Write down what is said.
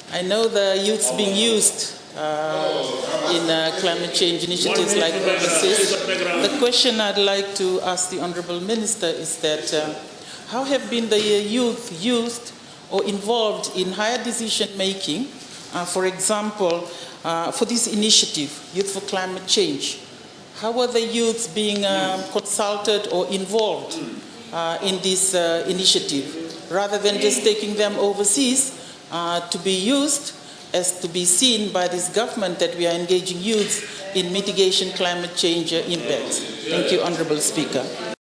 I know the youth's being used in climate change initiatives like overseas. The question I'd like to ask the Honorable Minister is that how have been the youth used or involved in higher decision making, for example, for this initiative, Youth for Climate Change? How are the youths being consulted or involved in this initiative, rather than just taking them overseas to be used as to be seen by this government that we are engaging youth in mitigation climate change impacts? Thank you, Honourable Speaker.